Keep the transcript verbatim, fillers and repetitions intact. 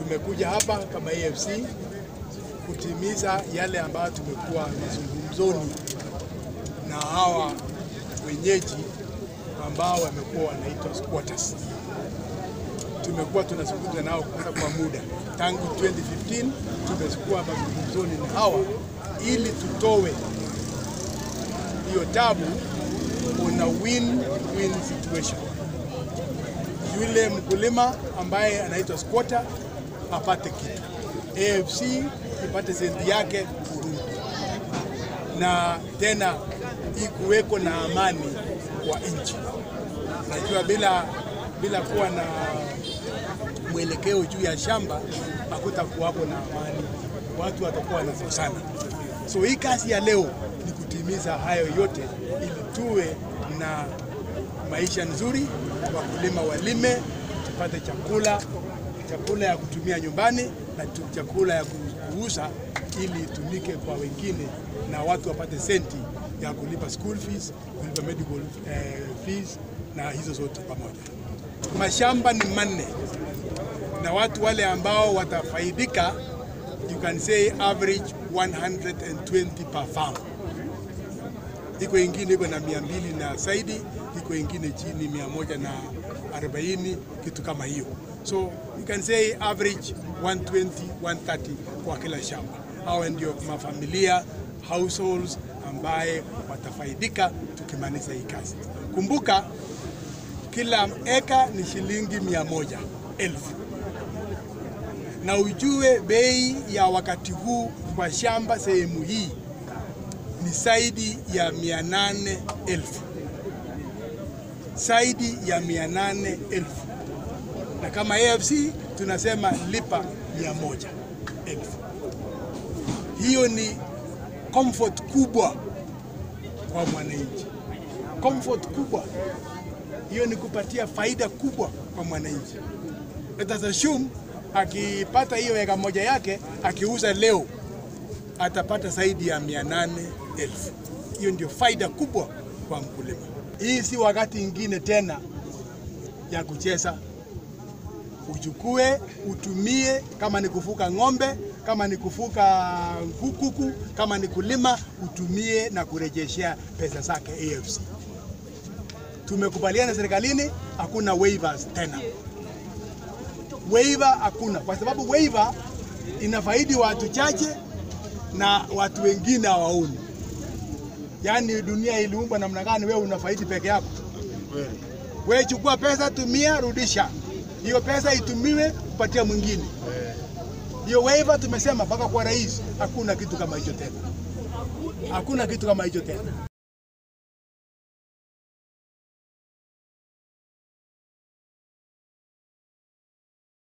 tumekuja hapa kama A F C kutimiza yale ambayo tumekuwa mazungumzoni na hawa wenyeji ambao wamekuwa wanaitwa squatters. Tumekuwa tunazungumza nao kwa muda tangu twenty fifteen, tumekuwa mazungumzoni na hawa ili tutowe hiyo tabu on a win-win situation. Yule mkulima ambaye anaitwa squatter apate kitu, A F C ipate senti yake huru, na tena ikuweko na amani kwa nchi. Najua bila bila kuwa na mwelekeo juu ya shamba hakutakuwapo na amani, watu watakuwa wanazozana. So hii kazi ya leo ni kutimiza hayo yote ili tuwe na maisha nzuri, wakulima walime, tupate chakula, chakula ya kutumia nyumbani na chakula ya kuuza ili tumike kwa wengine na watu wapate senti ya kulipa school fees, kulipa medical eh, fees na hizo zote pamoja. Mashamba ni manne na watu wale ambao watafaidika, you can say average one hundred twenty per farm. Iko ingine iko na mia mbili na zaidi, iko ingine chini mia moja na arobaini, kitu kama hiyo. So you can say average one twenty, one thirty kwa kila shamba. Hao ndio mafamilia, households ambaye watafaidika tukimaliza hii kazi. Kumbuka kila eka ni shilingi mia moja elfu. Na ujue bei ya wakati huu kwa shamba sehemu hii ni zaidi ya mia nane elfu. Zaidi ya mia nane elfu. Na kama A F C tunasema lipa mia moja elfu. Hiyo ni comfort kubwa kwa mwananchi. Comfort kubwa. Hiyo ni kupatia faida kubwa kwa mwananchi. Let us assume akipata hiyo eka moja yake, akiuza leo atapata zaidi ya mia nane elfu. Hiyo ndio faida kubwa kwa mkulima. Hii si wakati ingine tena ya kucheza. Uchukue, utumie, kama ni kufuka ng'ombe, kama ni kufuka kuku, kama ni kulima, utumie na kurejeshea pesa zake A F C. Tumekubaliana serikalini, hakuna waivers tena. Waiver hakuna, kwa sababu waiver inafaidi watu chache na watu wengine hawaoni. Yaani dunia iliumbwa namna gani wewe unafaidi peke yako? Wewe chukua pesa, tumia, rudisha. Hiyo pesa itumiwe kupatia mwingine. Hiyo waiver tumesema mpaka kwa rais, hakuna kitu kama hicho tena. Hakuna kitu kama hicho tena.